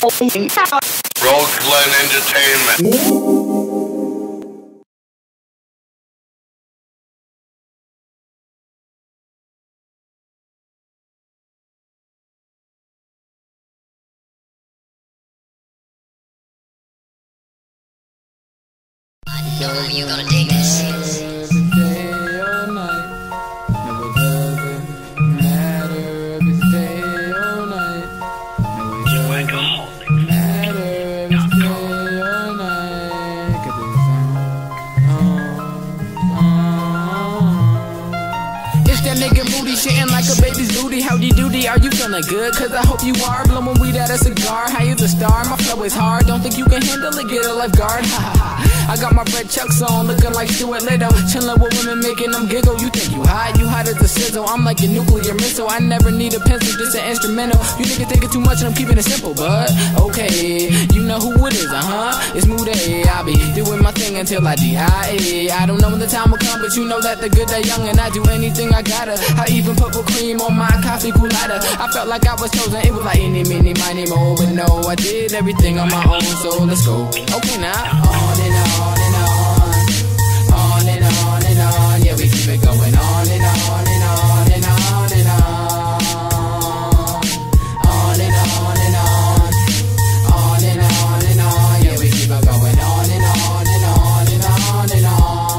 Rose Glen Entertainment. You gonna dig this? That nigga booty shitting like a baby's booty. Howdy doody, are you feeling good? Cause I hope you are. Blowing weed at a cigar, high as a star. My flow is hard, don't think you can handle it, get a lifeguard. Ha ha ha. I got my red chucks on, looking like Stuart Little. Chillin' with women, making them giggle. You think you hot as a sizzle. I'm like a nuclear missile. I never need a pencil, just an instrumental. You niggas thinking too much and I'm keeping it simple, but okay, you know who it is, it's Moody. I be doing my thing until I die. I don't know when the time will come, but you know that the good are young and I do anything I gotta. I even put cream on my coffee lighter. I felt like I was chosen. It was like any, mini, miny, mo. But no, I did everything on my own. So let's go. Okay, now on and on and on, on and on and on. Yeah, we keep it going on and on and on and on and on, on and on and on, on and on and on. Yeah, we keep it going on and on and on and on and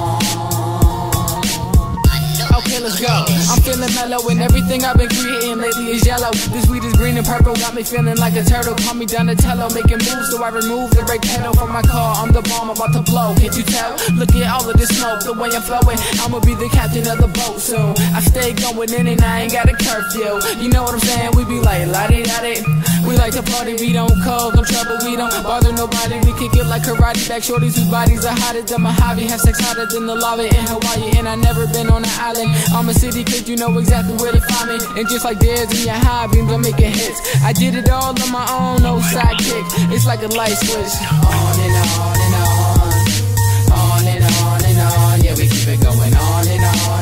on. Okay, let's go. I'm feeling mellow and everything I've been creating lately is yellow. This weed is green and purple, got me feeling like a turtle. Call me Donatello, making moves, so I remove the brake pedal from my car. I'm the bomb about to blow, can't you tell? Look at all of this smoke, the way I'm flowing. I'ma be the captain of the boat soon. I stay going in and I ain't got a curfew. You know what I'm saying? We be like la-di-da-di. We like to party, we don't cause no trouble, we don't bother nobody. We kick it like karate, back shorties whose bodies are hotter than Mojave. Have sex hotter than the lava in Hawaii, and I never been on an island. I'm a city kid, you know exactly where to find me. And just like Dez in your high beams, I'm making hits. I did it all on my own, no sidekick. It's like a light switch. On and on and on, on and on and on. Yeah, we keep it going on and on.